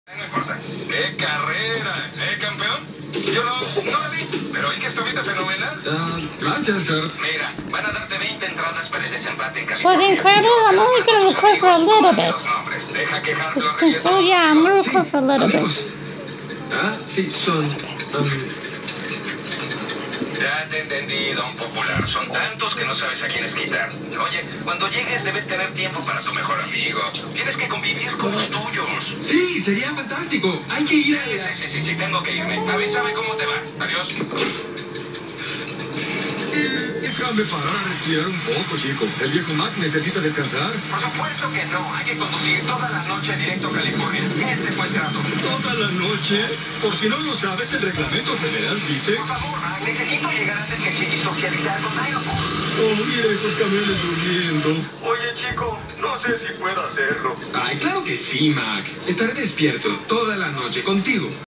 No importa. ¡Qué carrera! Campeón? Yo no la vi, pero hoy que estuviste fenomenal. Gracias, Kurt. Mira, van a darte 20 entradas para el desempate en Pues California. incredible, I'm only gonna record for a little bit. Deja que Hart lo arregle Oh todo. yeah, I'm gonna record for a little bit. Amigos. Sí, son... Ya te entendí, don Popular. Son tantos que no sabes a quiénes quitar. Oye, cuando llegues debes tener tiempo para tu mejor amigo. Tienes que convivir con los tuyos. Sí, sería fantástico. Hay que ir a... Sí, tengo que irme. Avísame cómo te va. Adiós. Déjame parar a respirar un poco, chico. El viejo Mac necesita descansar. Por supuesto que no. Hay que conducir toda la noche directo a California. Ese fue el trato. ¿Toda la noche? Por si no lo sabes, el reglamento federal dice... Por favor, Mac, necesito llegar antes que Chiqui socializar con Aeroport. Oh, mira esos camiones durmiendo. Oye, chico, no sé si puedo hacerlo. Ay, claro que sí, Mac. Estaré despierto toda la noche contigo.